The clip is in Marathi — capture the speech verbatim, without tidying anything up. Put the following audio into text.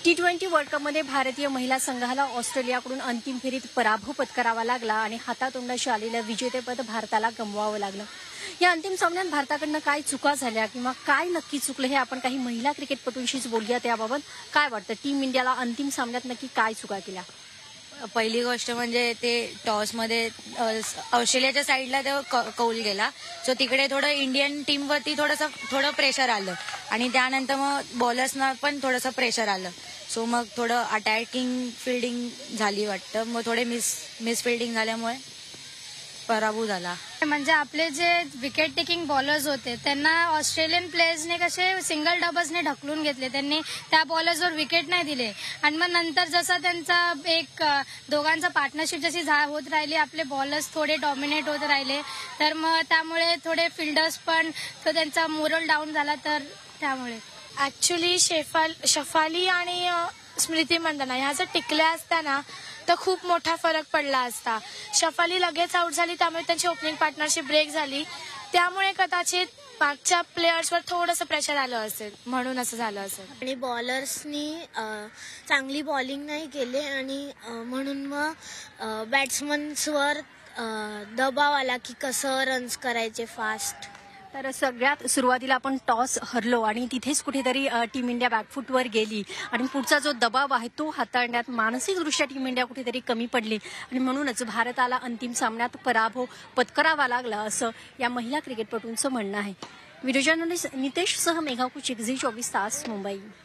टी ट्वेंटी वर्ल्ड कपमध्ये भारतीय महिला संघाला ऑस्ट्रेलियाकडून अंतिम फेरीत पराभव पत्करावा लागला आणि हातातोंडाशी आलेलं विजेतेपद भारताला गमवावं लागलं। या अंतिम सामन्यात भारताकडनं काय चुका झाल्या किंवा काय नक्की चुकलं हे आपण काही महिला क्रिकेटपटूंशीच बोलूया। त्याबाबत काय वाटतं, टीम इंडियाला अंतिम सामन्यात नक्की काय चुका केल्या? पहिली गोष्ट म्हणजे ते टॉसमध्ये ऑस्ट्रेलियाच्या साईडला तो कौल गेला, सो तिकडे थोडं इंडियन टीमवरती थोडंसं थोडं प्रेशर आलं आणि त्यानंतर मग बॉलर्सना पण थोडंसं प्रेशर आलं। सो मग थोडं अटॅकिंग फिल्डिंग झाली वाटतं, मग थोडे मिस मिस फिल्डिंग झाल्यामुळे पराभव झाला। म्हणजे आपले जे विकेट टेकिंग बॉलर्स होते त्यांना ऑस्ट्रेलियन प्लेयर्सने कसे सिंगल डबल्सने ढकलून घेतले, त्यांनी त्या बॉलर्सवर विकेट नाही दिले आणि मग नंतर जसा त्यांचा एक दोघांचा पार्टनरशिप जशी होत राहिली, आपले बॉलर्स थोडे डॉमिनेट होत राहिले, तर मग त्यामुळे थोडे फिल्डर्स पण तो त्यांचा मोरल डाऊन झाला। तर त्यामुळे ऍक्च्युली शेफाल शफाली आणि स्मृती मंदाना ह्या जर टिकल्या असताना तर खूप मोठा फरक पडला असता। शफाली लगेच आउट झाली, त्यामुळे त्यांची ओपनिंग पार्टनरशिप ब्रेक झाली, त्यामुळे कदाचित मागच्या प्लेयर्सवर थोडंसं प्रेशर आलं असेल, म्हणून असं झालं असेल। आणि बॉलर्सनी चांगली बॉलिंग नाही केली आणि म्हणून मग बॅट्समन्सवर दबाव आला की कसं रन्स करायचे फास्ट। तर सगळ्यात सुरुवातीला आपण टॉस हरलो आणि तिथेच कुठेतरी टीम इंडिया बॅकफुटवर गेली आणि पुढचा जो दबाव आहे तो हाताळण्यात मानसिकदृष्ट्या टीम इंडिया कुठेतरी कमी पडली आणि म्हणूनच भारताला अंतिम सामन्यात पराभव पत्करावा लागला, असं या महिला क्रिकेटपटूंचं म्हणणं आहे। व्हिडिओ जर्नलिस्ट नितेश सह मेघा कुचिक, झी चोवीस तास, मुंबई।